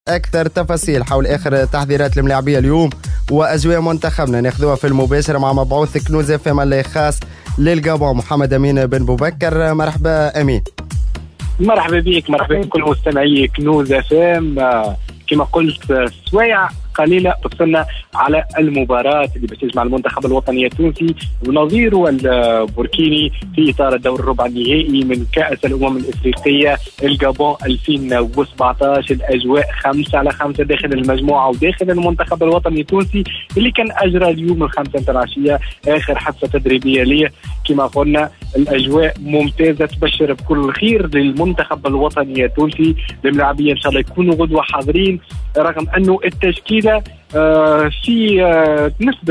أكثر تفاصيل حول آخر تحضيرات الملاعبية اليوم وأجواء منتخبنا ناخذوها في المباشر مع مبعوث كنوز FM اللي خاص للغابون محمد أمين بن بوبكر. مرحبا أمين. مرحبا بك، مرحبا بكل مستمعي كنوز FM. كما قلت سوايع قليلة وصلنا على المباراة اللي بتجمع المنتخب الوطني التونسي ونظيره البوركيني في إطار الدور الربع النهائي من كأس الأمم الإفريقية الغابون 2017. الأجواء 5-5 داخل المجموعة وداخل المنتخب الوطني التونسي اللي كان أجرى اليوم 5 العشية آخر حصة تدريبية ليه. كما قلنا الأجواء ممتازة تبشر بكل الخير للمنتخب الوطني التونسي. الملاعبين إن شاء الله يكونوا غدوة حاضرين، رغم أنه التشكيلة في نسبة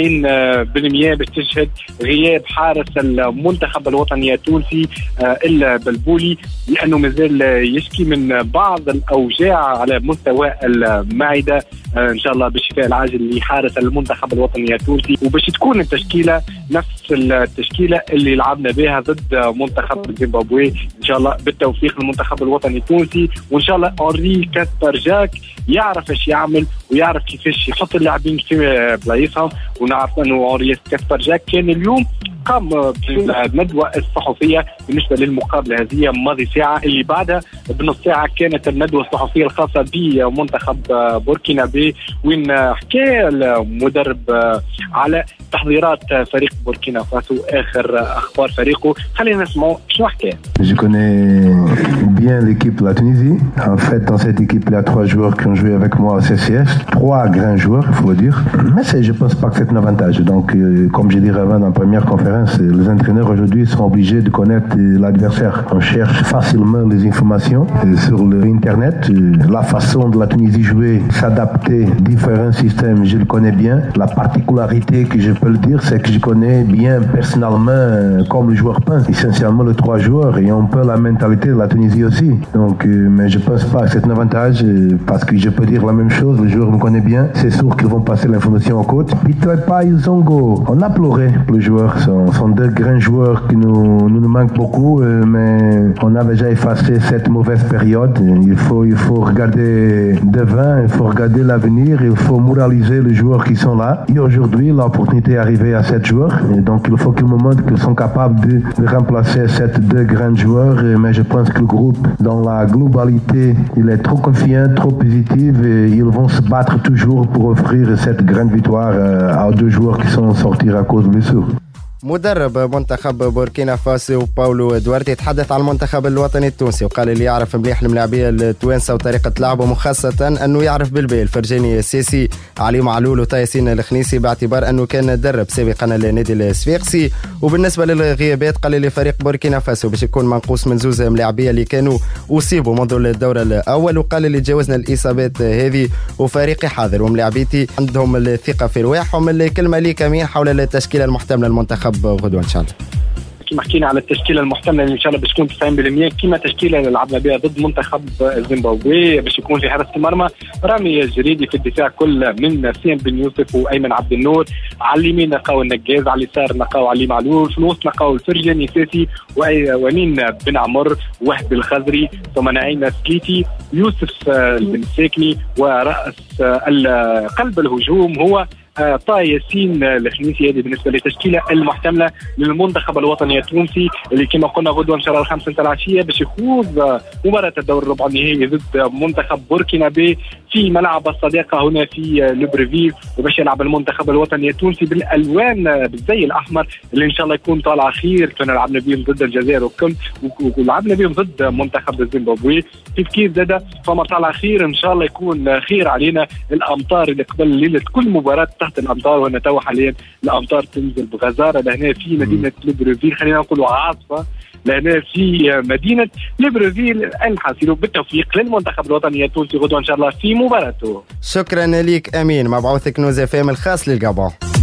90% بتشهد غياب حارس المنتخب الوطني التونسي إلا بلبولي، لأنه مازال يشكي من بعض الأوجاع على مستوى المعدة. إن شاء الله بالشفاء العاجل لحارس المنتخب الوطني التونسي، وباش تكون التشكيلة نفس التشكيلة اللي لعبنا بها ضد منتخب زيمبابوي. إن شاء الله بالتوفيق للمنتخب الوطني التونسي، وإن شاء الله أوري كاسبر جاك يعرف ايش يعمل ويعرف كيفاش يحط اللاعبين في بلايصهم. ونعرف انه اوريس كاسبر جاك كان اليوم قام بالندوة الصحفية بالنسبة للمقابلة هذه ماضي ساعة، اللي بعدها بنص ساعة كانت الندوة الصحفية الخاصة بمنتخب بوركينابي، وين حكى المدرب على تحضيرات فريق بوركينا فاسو، آخر أخبار فريقه. خلينا نسمعوا شنو حكى. Je connais bien l'équipe de la Tunisie. En fait, dans cette équipe, il y a 3 joueurs qui ont joué avec moi au CCS. 3 grands joueurs, il faut le dire. Mais je ne pense pas que c'est un avantage. Donc, comme je dirais avant dans la première conférence, les entraîneurs aujourd'hui sont obligés de connaître l'adversaire. On cherche facilement les informations sur l'Internet. La façon de la Tunisie jouer, s'adapter à différents systèmes, je le connais bien. La particularité que je peux le dire, c'est que je connais bien personnellement, comme le joueur pense, essentiellement les 3 joueurs et un peu la mentalité de la Tunisie aussi. Donc, mais je ne pense pas que c'est un avantage parce que je peux dire la même chose, les joueurs me connaissent bien. C'est sûr qu'ils vont passer l'information au coach. Pitrepa et Zongo, on a pleuré pour les joueurs. Ce sont 2 grands joueurs qui nous manquent beaucoup, mais on a déjà effacé cette mauvaise période. Il faut regarder devant, il faut regarder l'avenir, il faut moraliser les joueurs qui sont là. Et aujourd'hui, l'opportunité est arrivée à 7 joueurs. Et donc, il faut qu'ils me montrent qu'ils sont capables de remplacer ces 2 grands joueurs. Mais je pense que le groupe, dans la globalité, il est trop confiant, trop positif et ils vont se battre toujours pour offrir cette grande victoire à 2 joueurs qui sont sortis à cause de blessures. مدرب منتخب بوركينا فاسو باولو دوارتي يتحدث عن المنتخب الوطني التونسي، وقال اللي يعرف مليح الملاعبيه التوانسه وطريقه لعبهم، وخاصه انه يعرف بالبال فرجاني السيسي، علي معلول وطيسين الخنيسي، باعتبار انه كان درب سابقا النادي الصفاقسي. وبالنسبه للغيابات قال لي فريق بوركينا فاسو باش يكون منقوص من 2 ملاعبيه اللي كانوا اصيبوا منذ الدور الاول، وقال لي تجاوزنا الاصابات هذه وفريقي حاضر وملاعبيتي عندهم الثقه في رواحهم. الكلمه ليك امين حول التشكيله المحتمله للمنتخب غدوة إن شاء الله. كما حكينا على التشكيله المحتمله اللي ان شاء الله باش تكون 90% كما تشكيله اللي لعبنا بها ضد منتخب زيمبابوي، باش يكون في حراسه المرمى رامي الجريدي، في الدفاع كل من سيان بن يوسف وايمن عبد النور، على اليمين نلقاو النجاز، على اليسار نلقاو علي معلول، في الوسط نلقاو الفرجاني ساسي وامين بن عمر، وهب الخضري، ثم نعيم سكيتي، يوسف بن ساكني، وراس قلب الهجوم هو طه ياسين الخنيسي. هذه بالنسبه للتشكيله المحتمله للمنتخب الوطني التونسي اللي كما قلنا غدوه ان شاء الله 5 العشيه باش يخوض مباراه الدور الربع النهائي ضد منتخب بوركينابي في ملعب الصداقه هنا في لوبريفيل، وباش يلعب المنتخب الوطني التونسي بالالوان بالزي الاحمر اللي ان شاء الله يكون طالع خير. كنا لعبنا بهم ضد الجزائر والكل، ولعبنا بهم ضد منتخب زيمبابوي كيف زاد، فما طالع خير ان شاء الله يكون خير علينا. الامطار اللي قبل ليله كل مباراه تحت الامطار، وانا تو حاليا الامطار تنزل بغزاره لهنا في مدينه لوبريفيل، خلينا نقولوا عاصفه لهنا في مدينه ليبرفيل. الحاصل بالتوفيق للمنتخب الوطني التونسي غدوه ان شاء الله في مباراته. شكرا لك امين، مبعوث كنوز FM الخاص للغابون.